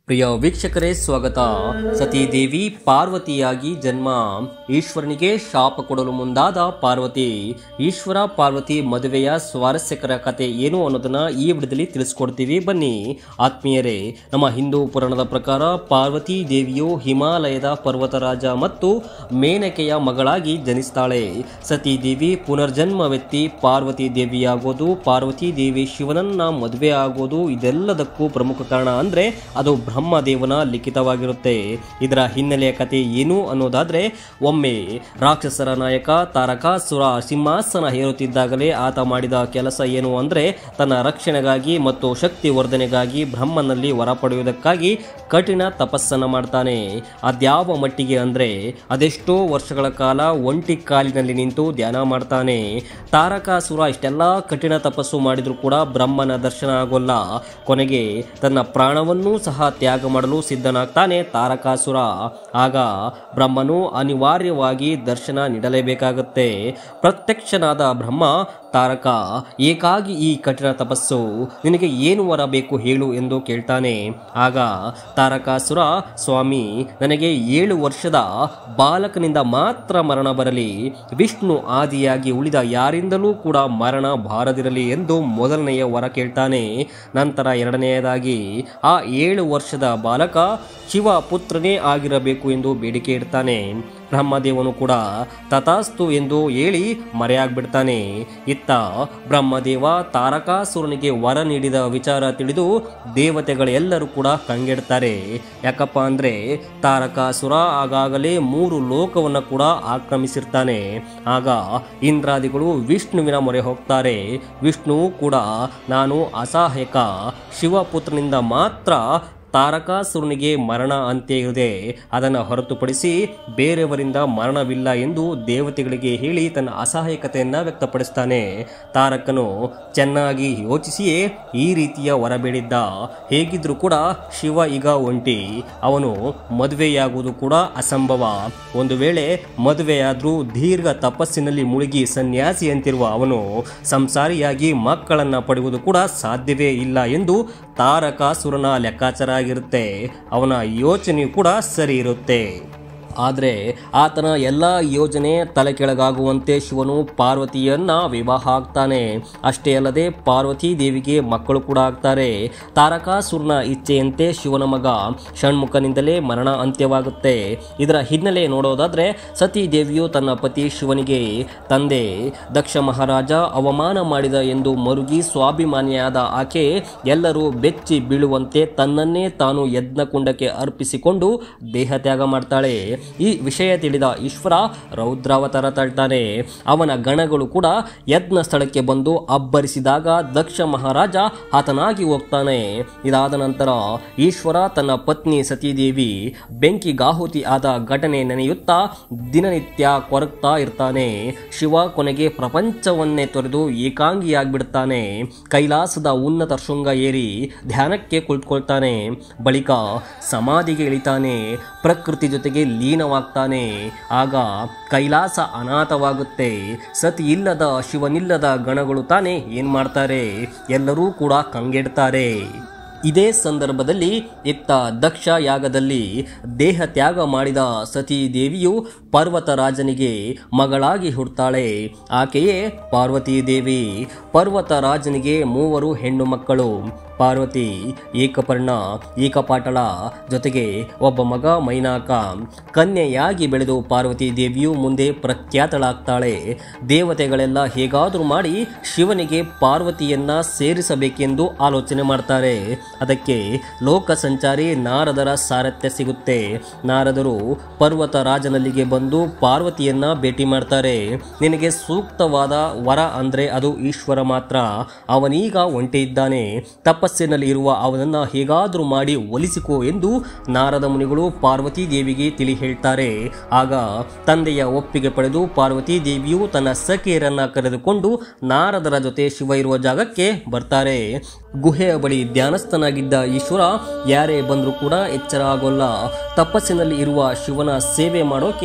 ಪ್ರಿಯ ವೀಕ್ಷಕರೇ ಸ್ವಾಗತ. ಸತೀದೇವಿ ಪಾರ್ವತಿಯಾಗಿ ಜನ್ಮ. ಈಶ್ವರನಿಗೆ ಶಾಪ ಕೊಡಲು ಮುಂದಾದ ಪಾರ್ವತಿ. ಈಶ್ವರ ಪಾರ್ವತಿ ಮದುವೆಯ ಸ್ವಾರಸ್ಯಕರ ಕತೆ ಏನು ಅನ್ನೋದನ್ನ ಈ ವಿಡಿಯೋದಲ್ಲಿ ತಿಳಿಸ್ಕೊಡ್ತೀವಿ. ಬನ್ನಿ ಆತ್ಮೀಯರೇ, ನಮ್ಮ ಹಿಂದೂ ಪುರಾಣದ ಪ್ರಕಾರ ಪಾರ್ವತಿ ದೇವಿಯು ಹಿಮಾಲಯದ ಪರ್ವತರಾಜ ಮತ್ತು ಮೇನಕೆಯ ಮಗಳಾಗಿ ಜನಿಸ್ತಾಳೆ. ಸತೀದೇವಿ ಪುನರ್ಜನ್ಮವೆತ್ತಿ ಪಾರ್ವತಿ ದೇವಿಯಾಗೋದು, ಪಾರ್ವತಿ ದೇವಿ ಶಿವನನ್ನ ಮದುವೆ ಆಗೋದು, ಇದೆಲ್ಲದಕ್ಕೂ ಪ್ರಮುಖ ಕಾರಣ ಅಂದ್ರೆ ಅದು ಬ್ರಹ್ಮದೇವನ ಲಿಖಿತವಾಗಿರುತ್ತೆ. ಇದರ ಹಿನ್ನೆಲೆಯ ಕಥೆ ಏನು ಅನ್ನೋದಾದ್ರೆ, ಒಮ್ಮೆ ರಾಕ್ಷಸರ ನಾಯಕ ತಾರಕಾಸುರ ಸಿಂಹಾಸನ ಹೇರುತ್ತಿದ್ದಾಗಲೇ ಆತ ಮಾಡಿದ ಕೆಲಸ ಏನು ಅಂದ್ರೆ, ತನ್ನ ರಕ್ಷಣೆಗಾಗಿ ಮತ್ತು ಶಕ್ತಿ ವರ್ಧನೆಗಾಗಿ ಬ್ರಹ್ಮನಲ್ಲಿ ವರ ಪಡೆಯುವುದಕ್ಕಾಗಿ ಕಠಿಣ ತಪಸ್ಸನ್ನ ಮಾಡ್ತಾನೆ. ಅದ್ಯಾವ ಮಟ್ಟಿಗೆ ಅಂದ್ರೆ, ಅದೆಷ್ಟೋ ವರ್ಷಗಳ ಕಾಲ ಒಂಟಿ ಕಾಲಿನಲ್ಲಿ ನಿಂತು ಧ್ಯಾನ ಮಾಡ್ತಾನೆ. ತಾರಕಾಸುರ ಇಷ್ಟೆಲ್ಲ ಕಠಿಣ ತಪಸ್ಸು ಮಾಡಿದ್ರೂ ಕೂಡ ಬ್ರಹ್ಮನ ದರ್ಶನ ಆಗೋಲ್ಲ. ಕೊನೆಗೆ ತನ್ನ ಪ್ರಾಣವನ್ನೂ ಸಹ ತ್ಯಾಗ ಮಾಡಲು ಸಿದ್ಧನಾಗ್ತಾನೆ ತಾರಕಾಸುರ. ಆಗ ಬ್ರಹ್ಮನು ಅನಿವಾರ್ಯವಾಗಿ ದರ್ಶನ ನೀಡಲೇಬೇಕಾಗುತ್ತೆ. ಪ್ರತ್ಯಕ್ಷನಾದ ಬ್ರಹ್ಮ, ತಾರಕ, ಏಕಾಗಿ ಈ ಕಠಿಣ ತಪಸ್ಸು, ನಿನಗೆ ಏನು ವರ ಬೇಕು ಹೇಳು ಎಂದು ಕೇಳ್ತಾನೆ. ಆಗ ತಾರಕಾಸುರ, ಸ್ವಾಮಿ, ನನಗೆ 7 ವರ್ಷದ ಬಾಲಕನಿಂದ ಮಾತ್ರ ಮರಣ ಬರಲಿ, ವಿಷ್ಣು ಆದಿಯಾಗಿ ಉಳಿದ ಯಾರಿಂದಲೂ ಕೂಡ ಮರಣ ಬಾರದಿರಲಿ ಎಂದು ಮೊದಲನೆಯ ವರ ಕೇಳ್ತಾನೆ. ನಂತರ ಎರಡನೆಯದಾಗಿ ಆ 7 ವರ್ಷದ ಬಾಲಕ ಶಿವ ಪುತ್ರನೇ ಆಗಿರಬೇಕು ಎಂದು ಬೇಡಿಕೆ ಇಡ್ತಾನೆ. ಬ್ರಹ್ಮದೇವನು ಕೂಡ ತಥಾಸ್ತು ಎಂದು ಹೇಳಿ ಮರೆಯಾಗ್ಬಿಡ್ತಾನೆ. ಇತ್ತ ಬ್ರಹ್ಮದೇವ ತಾರಕಾಸುರನಿಗೆ ವರ ನೀಡಿದ ವಿಚಾರ ತಿಳಿದು ದೇವತೆಗಳೆಲ್ಲರೂ ಕೂಡ ಕಂಗೆಡ್ತಾರೆ. ಯಾಕಪ್ಪ ಅಂದ್ರೆ, ತಾರಕಾಸುರ ಆಗಾಗಲೇ 3 ಲೋಕವನ್ನು ಕೂಡ ಆಕ್ರಮಿಸಿರ್ತಾನೆ. ಆಗ ಇಂದ್ರಾದಿಗಳು ವಿಷ್ಣುವಿನ ಮೊರೆ ಹೋಗ್ತಾರೆ. ವಿಷ್ಣು ಕೂಡ, ನಾನು ಅಸಹಾಯಕ, ಶಿವಪುತ್ರನಿಂದ ಮಾತ್ರ ತಾರಕಾಸುರನಿಗೆ ಮರಣ ಅಂತ್ಯ ಇದೆ, ಅದನ್ನು ಹೊರತುಪಡಿಸಿ ಬೇರೆಯವರಿಂದ ಮರಣವಿಲ್ಲ ಎಂದು ದೇವತೆಗಳಿಗೆ ಹೇಳಿ ತನ್ನ ಅಸಹಾಯಕತೆಯನ್ನು ವ್ಯಕ್ತಪಡಿಸ್ತಾನೆ. ತಾರಕನು ಚೆನ್ನಾಗಿ ಯೋಚಿಸಿಯೇ ಈ ರೀತಿಯ ವರ ಬೇಡಿದ್ದ. ಹೇಗಿದ್ರೂ ಕೂಡ ಶಿವ ಈಗ ಒಂಟಿ, ಅವನು ಮದುವೆಯಾಗುವುದು ಕೂಡ ಅಸಂಭವ. ಒಂದು ವೇಳೆ ಮದುವೆಯಾದ್ರೂ ದೀರ್ಘ ತಪಸ್ಸಿನಲ್ಲಿ ಮುಳುಗಿ ಸನ್ಯಾಸಿಯಂತಿರುವ ಅವನು ಸಂಸಾರಿಯಾಗಿ ಮಕ್ಕಳನ್ನ ಪಡೆಯುವುದು ಕೂಡ ಸಾಧ್ಯವೇ ಇಲ್ಲ ಎಂದು ತಾರಕಾಸುರನ ಲೆಕ್ಕಾಚಾರ ಆಗಿರುತ್ತೆ. ಅವನ ಯೋಚನೆಯೂ ಕೂಡ ಸರಿ ಇರುತ್ತೆ. ಆದರೆ ಆತನ ಎಲ್ಲ ಯೋಜನೆ ತಲೆ ಕೆಳಗಾಗುವಂತೆ ಶಿವನು ಪಾರ್ವತಿಯನ್ನ ವಿವಾಹ ಆಗ್ತಾನೆ. ಅಷ್ಟೇ ಅಲ್ಲದೆ ಪಾರ್ವತಿ ದೇವಿಗೆ ಮಕ್ಕಳು ಕೂಡ ಆಗ್ತಾರೆ. ತಾರಕಾಸುರನ ಇಚ್ಛೆಯಂತೆ ಶಿವನ ಮಗ ಷಣ್ಮುಖನಿಂದಲೇ ಮರಣ ಅಂತ್ಯವಾಗುತ್ತೆ. ಇದರ ಹಿನ್ನೆಲೆ ನೋಡೋದಾದ್ರೆ, ಸತೀ ದೇವಿಯು ತನ್ನ ಪತಿ ಶಿವನಿಗೆ, ತಂದೆ ದಕ್ಷ ಮಹಾರಾಜ ಅವಮಾನ ಮಾಡಿದ ಎಂದು ಮರುಗಿ ಸ್ವಾಭಿಮಾನಿಯಾದ ಆಕೆ ಎಲ್ಲರೂ ಬೆಚ್ಚಿ ಬೀಳುವಂತೆ ತನ್ನನ್ನೇ ತಾನು ಯಜ್ಞಕುಂಡಕ್ಕೆ ಅರ್ಪಿಸಿಕೊಂಡು ದೇಹ ತ್ಯಾಗ ಮಾಡ್ತಾಳೆ. ಈ ವಿಷಯ ತಿಳಿದ ಈಶ್ವರ ರೌದ್ರಾವತಾರ ತಾಳ್ತಾನೆ. ಅವನ ಗಣಗಳು ಕೂಡ ಯಜ್ಞ ಸ್ಥಳಕ್ಕೆ ಬಂದು ಅಬ್ಬರಿಸಿದಾಗ ದಕ್ಷ ಮಹಾರಾಜ ಹತನಾಗಿ ಹೋಗ್ತಾನೆ. ಇದಾದ ನಂತರ ಈಶ್ವರ ತನ್ನ ಪತ್ನಿ ಸತೀದೇವಿ ಬೆಂಕಿಗಾಹುತಿ ಆದ ಘಟನೆ ನೆನೆಯುತ್ತಾ ದಿನನಿತ್ಯ ಕೊರಗ್ತಾ ಇರ್ತಾನೆ. ಶಿವ ಕೊನೆಗೆ ಪ್ರಪಂಚವನ್ನೇ ತೊರೆದು ಏಕಾಂಗಿಯಾಗ್ಬಿಡ್ತಾನೆ. ಕೈಲಾಸದ ಉನ್ನತ ಶೃಂಗ ಏರಿ ಧ್ಯಾನಕ್ಕೆ ಕುಳಿತುಕೊಳ್ತಾನೆ. ಬಳಿಕ ಸಮಾಧಿಗೆ ಇಳಿತಾನೆ. ಪ್ರಕೃತಿ ಜೊತೆಗೆ ಲೀನವಾಗ್ತಾನೆ. ಆಗ ಕೈಲಾಸ ಅನಾಥವಾಗುತ್ತೆ. ಸತಿ ಇಲ್ಲದ, ಶಿವನಿಲ್ಲದ ಗಣಗಳು ತಾನೇ ಏನ್ ಮಾಡ್ತಾರೆ? ಎಲ್ಲರೂ ಕೂಡ ಕಂಗೆಡ್ತಾರೆ. ಇದೇ ಸಂದರ್ಭದಲ್ಲಿ ಇತ್ತ ದಕ್ಷ ಯಾಗದಲ್ಲಿ ದೇಹ ತ್ಯಾಗ ಮಾಡಿದ ಸತೀ ದೇವಿಯು ಪರ್ವತರಾಜನಿಗೆ ಮಗಳಾಗಿ ಹುಡ್ತಾಳೆ. ಆಕೆಯೇ ಪಾರ್ವತೀ ದೇವಿ. ಪರ್ವತರಾಜನಿಗೆ 3 ಹೆಣ್ಣು ಮಕ್ಕಳು. ಪಾರ್ವತಿ, ಏಕಪರ್ಣ, ಏಕಪಾಟಳ, ಜೊತೆಗೆ ಒಬ್ಬ ಮಗ ಮೈನಾಕ. ಕನ್ಯೆಯಾಗಿ ಬೆಳೆದು ಪಾರ್ವತಿ ದೇವಿಯು ಮುಂದೆ ಪ್ರಖ್ಯಾತಳಾಗ್ತಾಳೆ. ದೇವತೆಗಳೆಲ್ಲ ಹೇಗಾದರೂ ಮಾಡಿ ಶಿವನಿಗೆ ಪಾರ್ವತಿಯನ್ನ ಸೇರಿಸಬೇಕೆಂದು ಆಲೋಚನೆ ಮಾಡ್ತಾರೆ. ಅದಕ್ಕೆ ಲೋಕ ಸಂಚಾರಿ ನಾರದರ ಸಾರಥ್ಯ ಸಿಗುತ್ತೆ. ನಾರದರು ಪರ್ವತರಾಜನಲ್ಲಿಗೆ ಬಂದು ಪಾರ್ವತಿಯನ್ನ ಭೇಟಿ ಮಾಡ್ತಾರೆ. ನಿನಗೆ ಸೂಕ್ತವಾದ ವರ ಅಂದ್ರೆ ಅದು ಈಶ್ವರ ಮಾತ್ರ. ಅವನೀಗ ಒಂಟಿ ಇದ್ದಾನೆ. ತಪಸ್ಸಿನಲ್ಲಿ ಇರುವ ಅವನನ್ನ ಹೇಗಾದರೂ ಮಾಡಿ ಒಲಿಸಿಕೋ ಎಂದು ನಾರದ ಮುನಿಗಳು ಪಾರ್ವತಿ ದೇವಿಗೆ ತಿಳಿ ಹೇಳ್ತಾರೆ. ಆಗ ತಂದೆಯ ಒಪ್ಪಿಗೆ ಪಡೆದು ಪಾರ್ವತಿ ದೇವಿಯು ತನ್ನ ಸಖಿಯರನ್ನ ಕರೆದುಕೊಂಡು ನಾರದರ ಜೊತೆ ಶಿವ ಇರುವ ಜಾಗಕ್ಕೆ ಬರ್ತಾರೆ. ಗುಹೆಯ ಬಳಿ ಧ್ಯಾನಸ್ಥನಾಗಿದ್ದ ಈಶ್ವರ ಯಾರೇ ಬಂದರೂ ಕೂಡ ಎಚ್ಚರ ಆಗೋಲ್ಲ. ತಪಸ್ಸಿನಲ್ಲಿ ಇರುವ ಶಿವನ ಸೇವೆ ಮಾಡೋಕೆ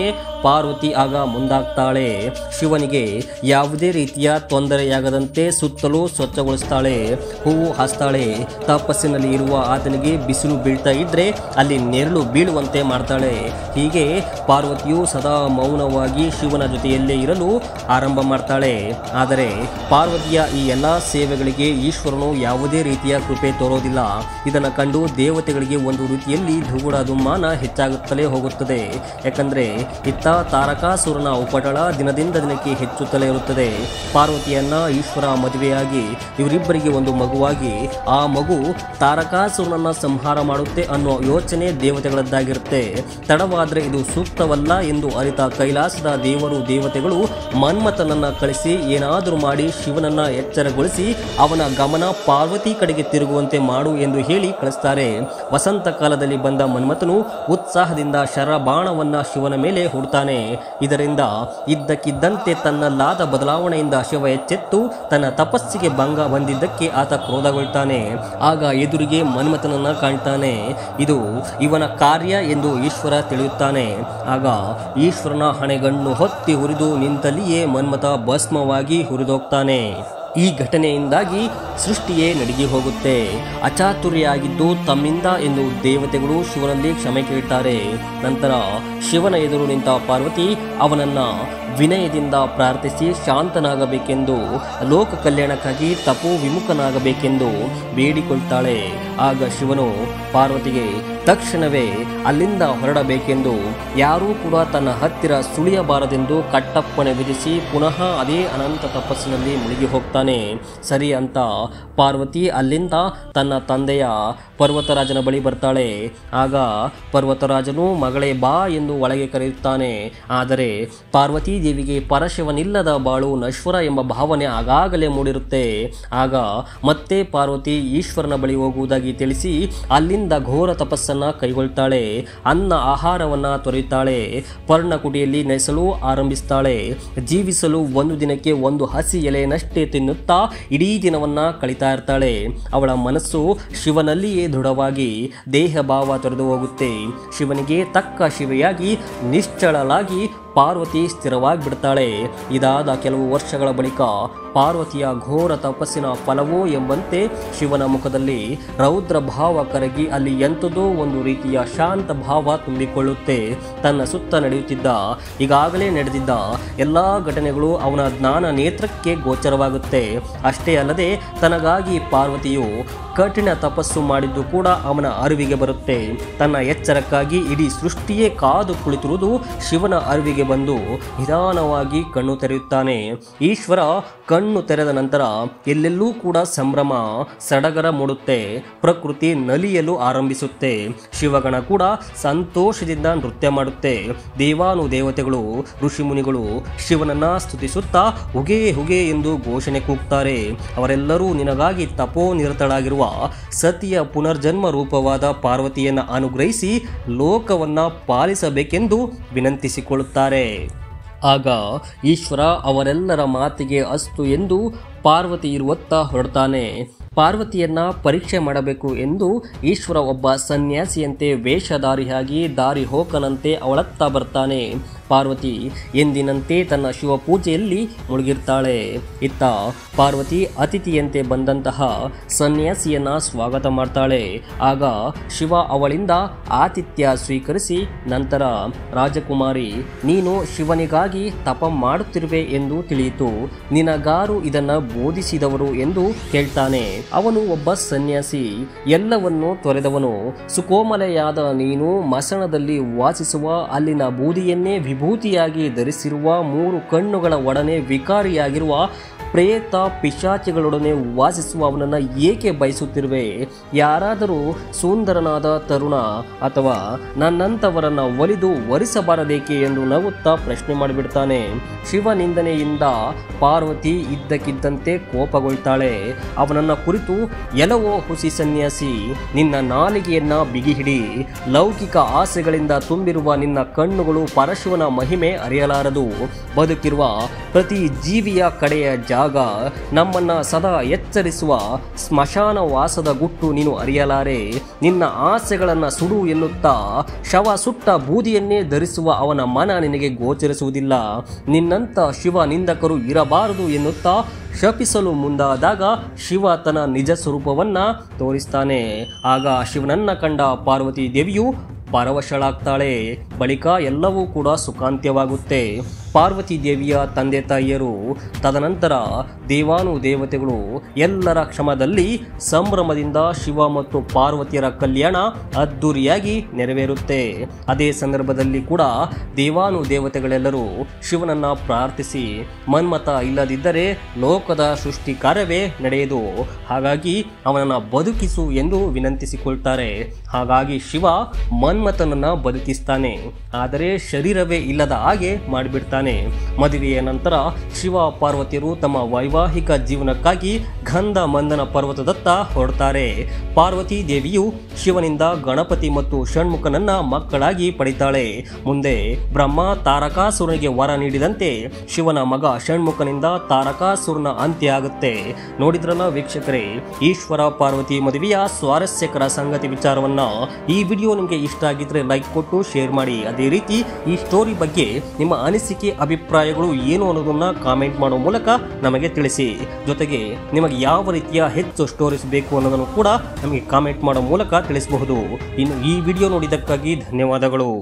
ಪಾರ್ವತಿ ಆಗ ಮುಂದಾಗ್ತಾಳೆ. ಶಿವನಿಗೆ ಯಾವುದೇ ರೀತಿಯ ತೊಂದರೆಯಾಗದಂತೆ ಸುತ್ತಲೂ ಸ್ವಚ್ಛಗೊಳಿಸ್ತಾಳೆ, ಹೂವು ಹಾಸ್ತಾಳೆ. ತಪಸ್ಸಿನಲ್ಲಿ ಇರುವ ಆತನಿಗೆ ಬಿಸಿಲು ಬೀಳ್ತಾ ಇದ್ರೆ ಅಲ್ಲಿ ನೆರಳು ಬೀಳುವಂತೆ ಮಾಡ್ತಾಳೆ. ಹೀಗೆ ಪಾರ್ವತಿಯು ಸದಾ ಮೌನವಾಗಿ ಶಿವನ ಜೊತೆಯಲ್ಲೇ ಇರಲು ಆರಂಭ ಮಾಡ್ತಾಳೆ. ಆದರೆ ಪಾರ್ವತಿಯ ಈ ಎಲ್ಲ ಸೇವೆಗಳಿಗೆ ಈಶ್ವರನು ಯಾವುದೇ ರೀತಿಯ ಕೃಪೆ ತೋರೋದಿಲ್ಲ. ಇದನ್ನು ಕಂಡು ದೇವತೆಗಳಿಗೆ ಒಂದು ರೀತಿಯಲ್ಲಿ ದುಗುಡ ದುಮ್ಮಾನ ಹೆಚ್ಚಾಗುತ್ತಲೇ ಹೋಗುತ್ತದೆ. ಯಾಕಂದ್ರೆ ಇತ್ತ ತಾರಕಾಸುರನ ಉಪಟಳ ದಿನದಿಂದ ದಿನಕ್ಕೆ ಹೆಚ್ಚುತ್ತಲೇ ಇರುತ್ತದೆ. ಪಾರ್ವತಿಯನ್ನ ಈಶ್ವರ ಮದುವೆಯಾಗಿ ಇವರಿಬ್ಬರಿಗೆ ಒಂದು ಮಗುವಾಗಿ ಆ ಮಗು ತಾರಕಾಸುರನನ್ನ ಸಂಹಾರ ಮಾಡುತ್ತೆ ಅನ್ನೋ ಯೋಚನೆ ದೇವತೆಗಳದ್ದಾಗಿರುತ್ತೆ. ತಡವಾದ್ರೆ ಇದು ಸೂಕ್ತವಲ್ಲ ಎಂದು ಅರಿತ ಕೈಲಾಸದ ದೇವತೆಗಳು ಮನ್ಮಥನನ್ನ ಕಳಿಸಿ ಏನಾದರೂ ಮಾಡಿ ಶಿವನನ್ನ ಎಚ್ಚರಗೊಳಿಸಿ ಅವನ ಗಮನ ಪಾರ್ವತಿ ಕಡೆಗೆ ತಿರುಗುವಂತೆ ಮಾಡು ಎಂದು ಹೇಳಿ ಕಳಿಸ್ತಾರೆ. ವಸಂತ ಕಾಲದಲ್ಲಿ ಬಂದ ಮನ್ಮಥನು ಉತ್ಸಾಹದಿಂದ ಶರಬಾಣವನ್ನ ಶಿವನ ಮೇಲೆ ಹೂಡ್ತಾನೆ. ಇದರಿಂದ ಇದ್ದಕ್ಕಿದ್ದಂತೆ ತನ್ನಲ್ಲಾದ ಬದಲಾವಣೆಯಿಂದ ಶಿವ ಎಚ್ಚೆತ್ತು ತನ್ನ ತಪಸ್ಸಿಗೆ ಭಂಗ ಬಂದಿದ್ದಕ್ಕೆ ಆತ ಕ್ರೋಧಗೊಳ್ತಾನೆ. ಆಗ ಎದುರಿಗೆ ಮನ್ಮಥನನ್ನ ಕಾಣ್ತಾನೆ. ಇದು ಇವನ ಕಾರ್ಯ ಎಂದು ಈಶ್ವರ ತಿಳಿಯುತ್ತಾನೆ. ಆಗ ಈಶ್ವರನ ಹಣೆಗಣ್ಣು ಹೊತ್ತಿ ಹುರಿದು ನಿಂತಲ್ಲಿಯೇ ಮನ್ಮಥ ಭಸ್ಮವಾಗಿ ಹುರಿದೋಗ್ತಾನೆ. ಈ ಘಟನೆಯಿಂದಾಗಿ ಸೃಷ್ಟಿಯೇ ನಡುಗಿ ಹೋಗುತ್ತೆ. ಅಚಾತುರ್ಯಾಗಿದ್ದು ತಮ್ಮಿಂದ ಎಂದು ದೇವತೆಗಳು ಶಿವನಲ್ಲಿ ಕ್ಷಮೆ ಕೇಳ್ತಾರೆ. ನಂತರ ಶಿವನ ಎದುರು ನಿಂತ ಪಾರ್ವತಿ ಅವನನ್ನ ವಿನಯದಿಂದ ಪ್ರಾರ್ಥಿಸಿ ಶಾಂತನಾಗಬೇಕೆಂದು, ಲೋಕ ಕಲ್ಯಾಣಕ್ಕಾಗಿ ತಪೋ ವಿಮುಖನಾಗಬೇಕೆಂದು ಬೇಡಿಕೊಳ್ತಾಳೆ. ಆಗ ಶಿವನು ಪಾರ್ವತಿಗೆ ತಕ್ಷಣವೇ ಅಲ್ಲಿಂದ ಹೊರಡಬೇಕೆಂದು, ಯಾರೂ ಕೂಡ ತನ್ನ ಹತ್ತಿರ ಸುಳಿಯಬಾರದೆಂದು ಕಟ್ಟಪ್ಪಣೆ ವಿಧಿಸಿ ಪುನಃ ಅದೇ ಅನಂತ ತಪಸ್ಸಿನಲ್ಲಿ ಮುಳುಗಿ ಹೋಗ್ತಾನೆ. ಸರಿ ಅಂತ ಪಾರ್ವತಿ ಅಲ್ಲಿಂದ ತನ್ನ ತಂದೆಯ ಪರ್ವತರಾಜನ ಬಳಿ ಬರ್ತಾಳೆ. ಆಗ ಪರ್ವತರಾಜನು ಮಗಳೇ ಬಾ ಎಂದು ಒಳಗೆ ಕರೆಯುತ್ತಾನೆ. ಆದರೆ ಪಾರ್ವತಿ ದೇವಿಗೆ ಪರಶಿವನಿಲ್ಲದ ಬಾಳು ನಶ್ವರ ಎಂಬ ಭಾವನೆ ಆಗಾಗಲೇ ಮೂಡಿರುತ್ತೆ. ಆಗ ಮತ್ತೆ ಪಾರ್ವತಿ ಈಶ್ವರನ ಬಳಿ ಹೋಗುವುದಾಗಿ ತಿಳಿಸಿ ಅಲ್ಲಿಂದ ಘೋರ ತಪಸ್ಸನ್ನ ಕೈಗೊಳ್ತಾಳೆ. ಅನ್ನ ಆಹಾರವನ್ನ ತೊರೆಯುತ್ತಾಳೆ. ಪರ್ಣಕುಟಿಯಲ್ಲಿ ನೆಸಲು ಆರಂಭಿಸ್ತಾಳೆ. ಜೀವಿಸಲು ಒಂದು ದಿನಕ್ಕೆ ಒಂದು ಹಸಿ ಎಲೆಯನ್ನಷ್ಟೇ ತಿನ್ನುತ್ತಾ ಇಡೀ ದಿನವನ್ನ ಕಳೀತಾ ಇರ್ತಾಳೆ. ಅವಳ ಮನಸ್ಸು ಶಿವನಲ್ಲಿಯೇ ದೃಢವಾಗಿ ದೇಹ ಭಾವ ತೊರೆದು ಹೋಗುತ್ತೆ. ಶಿವನಿಗೆ ತಕ್ಕ ಶಿವೆಯಾಗಿ ನಿಶ್ಚಳಲಾಗಿ ಪಾರ್ವತಿ ಸ್ಥಿರವಾಗಿ ಬಿಡ್ತಾಳೆ. ಇದಾದ ಕೆಲವು ವರ್ಷಗಳ ಬಳಿಕ ಪಾರ್ವತಿಯ ಘೋರ ತಪಸ್ಸಿನ ಫಲವೋ ಎಂಬಂತೆ ಶಿವನ ಮುಖದಲ್ಲಿ ರೌದ್ರ ಭಾವ ಕರಗಿ ಅಲ್ಲಿ ಎಂಥದೋ ಒಂದು ರೀತಿಯ ಶಾಂತ ಭಾವ ತುಂಬಿಕೊಳ್ಳುತ್ತೆ. ತನ್ನ ಸುತ್ತ ನಡೆಯುತ್ತಿದ್ದ ಈಗಾಗಲೇ ನಡೆದಿದ್ದ ಎಲ್ಲ ಘಟನೆಗಳು ಅವನ ಜ್ಞಾನ ನೇತ್ರಕ್ಕೆ ಗೋಚರವಾಗುತ್ತೆ. ಅಷ್ಟೇ ಅಲ್ಲದೆ ತನಗಾಗಿ ಪಾರ್ವತಿಯು ಕಠಿಣ ತಪಸ್ಸು ಮಾಡಿದ್ದು ಕೂಡ ಅವನ ಅರಿವಿಗೆ ಬರುತ್ತೆ. ತನ್ನ ಎಚ್ಚರಕ್ಕಾಗಿ ಇಡೀ ಸೃಷ್ಟಿಯೇ ಕಾದು ಕುಳಿತಿರುವುದು ಶಿವನ ಅರಿವಿಗೆ ಬಂದು ನಿಧಾನವಾಗಿ ಕಣ್ಣು ತೆರೆಯುತ್ತಾನೆ. ಈಶ್ವರ ಕಣ್ಣು ತೆರೆದ ನಂತರ ಎಲ್ಲೆಲ್ಲೂ ಕೂಡ ಸಂಭ್ರಮ ಸಡಗರ ಮೂಡುತ್ತೆ. ಪ್ರಕೃತಿ ನಲಿಯಲು ಆರಂಭಿಸುತ್ತೆ. ಶಿವಗಣ ಕೂಡ ಸಂತೋಷದಿಂದ ನೃತ್ಯ ಮಾಡುತ್ತೆ. ದೇವಾನು ದೇವತೆಗಳು ಋಷಿಮುನಿಗಳು ಶಿವನನ್ನ ಸ್ತುತಿಸುತ್ತಾ ಹುಗೆ ಹುಗೆ ಎಂದು ಘೋಷಣೆ ಕೂಗ್ತಾರೆ. ಅವರೆಲ್ಲರೂ ನಿನಗಾಗಿ ತಪೋ ನಿರತಳಾಗಿರುವ ಸತಿಯ ಪುನರ್ಜನ್ಮ ರೂಪವಾದ ಪಾರ್ವತಿಯನ್ನು ಅನುಗ್ರಹಿಸಿ ಲೋಕವನ್ನ ಪಾಲಿಸಬೇಕೆಂದು ವಿನಂತಿಸಿಕೊಳ್ಳುತ್ತಾರೆ. ಆಗ ಈಶ್ವರ ಅವರೆಲ್ಲರ ಮಾತಿಗೆ ಅಸ್ತು ಎಂದು ಪಾರ್ವತಿ ಇರುವತ್ತ ಹೊರಡ್ತಾನೆ. ಪಾರ್ವತಿಯನ್ನ ಪರೀಕ್ಷೆ ಮಾಡಬೇಕು ಎಂದು ಈಶ್ವರ ಒಬ್ಬ ಸನ್ಯಾಸಿಯಂತೆ ವೇಷಧಾರಿಯಾಗಿ ದಾರಿ ಹೋಕನಂತೆ ಅವಳತ್ತ ಬರ್ತಾನೆ. ಪಾರ್ವತಿ ಎಂದಿನಂತೆ ತನ್ನ ಶಿವ ಪೂಜೆಯಲ್ಲಿ ಮುಳುಗಿರ್ತಾಳೆ. ಇತ್ತ ಪಾರ್ವತಿ ಅತಿಥಿಯಂತೆ ಬಂದಂತಹ ಸನ್ಯಾಸಿಯನ್ನ ಸ್ವಾಗತ ಮಾಡ್ತಾಳೆ. ಆಗ ಶಿವ ಅವಳಿಂದ ಆತಿಥ್ಯ ಸ್ವೀಕರಿಸಿ ನಂತರ ರಾಜಕುಮಾರಿ, ನೀನು ಶಿವನಿಗಾಗಿ ತಪ ಮಾಡುತ್ತಿರುವೆ ಎಂದು ತಿಳಿಯಿತು. ನಿನಗಾರು ಇದನ್ನ ಬೋಧಿಸಿದವರು ಎಂದು ಕೇಳ್ತಾನೆ. ಅವನು ಒಬ್ಬ ಸನ್ಯಾಸಿ, ಎಲ್ಲವನ್ನೂ ತೊರೆದವನು. ಸುಕೋಮಲೆಯಾದ ನೀನು ಮಸಣದಲ್ಲಿ ವಾಸಿಸುವ, ಅಲ್ಲಿನ ಬೂದಿಯನ್ನೇ ವಿಭೂತಿಯಾಗಿ ಧರಿಸಿರುವ, 3 ಕಣ್ಣುಗಳ ಒಡನೆ ವಿಕಾರಿಯಾಗಿರುವ ಪ್ರೇತ ಪಿಶಾಚಿಗಳೊಡನೆ ವಾಸಿಸುವ ಅವನನ್ನು ಏಕೆ ಬಯಸುತ್ತಿರುವೆ? ಯಾರಾದರೂ ಸುಂದರನಾದ ತರುಣ ಅಥವಾ ನನ್ನಂಥವರನ್ನ ಒಲಿದು ವರಿಸಬಾರದೇಕೆ ಎಂದು ನಗುತ್ತಾ ಪ್ರಶ್ನೆ ಮಾಡಿಬಿಡ್ತಾನೆ. ಶಿವನಿಂದನೆಯಿಂದ ಪಾರ್ವತಿ ಇದ್ದಕ್ಕಿದ್ದಂತೆ ಕೋಪಗೊಳ್ತಾಳೆ. ಅವನನ್ನ ಕುರಿತು, ಎಲವೋ ಹುಸಿ ಸನ್ಯಾಸಿ, ನಿನ್ನ ನಾಲಿಗೆಯನ್ನ ಬಿಗಿಹಿಡಿ. ಲೌಕಿಕ ಆಸೆಗಳಿಂದ ತುಂಬಿರುವ ನಿನ್ನ ಕಣ್ಣುಗಳು ಪರಶಿವನ ಮಹಿಮೆ ಅರಿಯಲಾರದು. ಬದುಕಿರುವ ಪ್ರತಿ ಜೀವಿಯ ಕಡೆಯ ಆಗ ನಮ್ಮನ್ನ ಸದಾ ಎಚ್ಚರಿಸುವ ಸ್ಮಶಾನ ವಾಸದ ಗುಟ್ಟು ನೀನು ಅರಿಯಲಾರೆ. ನಿನ್ನ ಆಸೆಗಳನ್ನು ಸುಡು ಎನ್ನುತ್ತಾ ಶವ ಸುಟ್ಟ ಬೂದಿಯನ್ನೇ ಧರಿಸುವ ಅವನ ಮನ ನಿನಗೆ ಗೋಚರಿಸುವುದಿಲ್ಲ. ನಿನ್ನಂಥ ಶಿವ ನಿಂದಕರು ಇರಬಾರದು ಎನ್ನುತ್ತಾ ಶಪಿಸಲು ಮುಂದಾದಾಗ ಶಿವ ತನ್ನ ನಿಜ ಸ್ವರೂಪವನ್ನ ತೋರಿಸ್ತಾನೆ. ಆಗ ಶಿವನನ್ನ ಕಂಡ ಪಾರ್ವತಿ ದೇವಿಯು ಪರವಶಳಾಗ್ತಾಳೆ. ಬಳಿಕ ಎಲ್ಲವೂ ಕೂಡ ಸುಖಾಂತ್ಯವಾಗುತ್ತೆ. ಪಾರ್ವತಿ ದೇವಿಯ ತಂದೆ ತಾಯಿಯರು ತದನಂತರ ದೇವಾನುದೇವತೆಗಳು ಎಲ್ಲರ ಕ್ಷಮದಲ್ಲಿ ಸಂಭ್ರಮದಿಂದ ಶಿವ ಮತ್ತು ಪಾರ್ವತಿಯರ ಕಲ್ಯಾಣ ಅದ್ದೂರಿಯಾಗಿ ನೆರವೇರುತ್ತೆ. ಅದೇ ಸಂದರ್ಭದಲ್ಲಿ ಕೂಡ ದೇವಾನುದೇವತೆಗಳೆಲ್ಲರೂ ಶಿವನನ್ನ ಪ್ರಾರ್ಥಿಸಿ ಮನ್ಮಥ ಇಲ್ಲದಿದ್ದರೆ ಲೋಕದ ಸೃಷ್ಟಿ ಕಾರ್ಯವೇ ನಡೆಯದು, ಹಾಗಾಗಿ ಅವನನ್ನು ಬದುಕಿಸು ಎಂದು ವಿನಂತಿಸಿಕೊಳ್ತಾರೆ. ಹಾಗಾಗಿ ಶಿವ ಮನ್ಮಥನನ್ನ ಬದುಕಿಸ್ತಾನೆ, ಆದರೆ ಶರೀರವೇ ಇಲ್ಲದ ಹಾಗೆ ಮಾಡಿಬಿಡ್ತಾನೆ. ಮದುವೆಯ ನಂತರ ಶಿವ ಪಾರ್ವತಿಯರು ತಮ್ಮ ವೈವಾಹಿಕ ಜೀವನಕ್ಕಾಗಿ ಗಂಧ ಮಂದನ ಪರ್ವತದತ್ತ ಹೊರಡ್ತಾರೆ. ಪಾರ್ವತಿ ದೇವಿಯು ಶಿವನಿಂದ ಗಣಪತಿ ಮತ್ತು ಷಣ್ಮುಖನನ್ನ ಮಕ್ಕಳಾಗಿ ಪಡಿತಾಳೆ. ಮುಂದೆ ಬ್ರಹ್ಮ ತಾರಕಾಸುರನಿಗೆ ವರ ನೀಡಿದಂತೆ ಶಿವನ ಮಗ ಷಣ್ಮುಖನಿಂದ ತಾರಕಾಸುರನ ಅಂತ್ಯ ಆಗುತ್ತೆ. ನೋಡಿದ್ರಲ್ಲ ವೀಕ್ಷಕರೇ, ಈಶ್ವರ ಪಾರ್ವತಿ ಮದುವೆಯ ಸ್ವಾರಸ್ಯಕರ ಸಂಗತಿ ವಿಚಾರವನ್ನ. ಈ ವಿಡಿಯೋ ನಿಮಗೆ ಇಷ್ಟ ಆಗಿದ್ರೆ ಲೈಕ್ ಕೊಟ್ಟು ಶೇರ್ ಮಾಡಿ. ಅದೇ ರೀತಿ ಈ ಸ್ಟೋರಿ ಬಗ್ಗೆ ನಿಮ್ಮ ಅನಿಸಿಕೆ ಅಭಿಪ್ರಾಯಗಳು ಏನು ಅನ್ನೋದನ್ನ ಕಾಮೆಂಟ್ ಮಾಡೋ ಮೂಲಕ ನಮಗೆ ತಿಳಿಸಿ. ಜೊತೆಗೆ ನಿಮಗೆ ಯಾವ ರೀತಿಯ ಹೆಚ್ಚು ಸ್ಟೋರೀಸ್ ಬೇಕು ಅನ್ನೋದನ್ನು ಕೂಡ ನಮಗೆ ಕಾಮೆಂಟ್ ಮಾಡೋ ಮೂಲಕ ತಿಳಿಸಬಹುದು. ಇನ್ನು ಈ ವಿಡಿಯೋ ನೋಡಿದ್ದಕ್ಕಾಗಿ ಧನ್ಯವಾದಗಳು.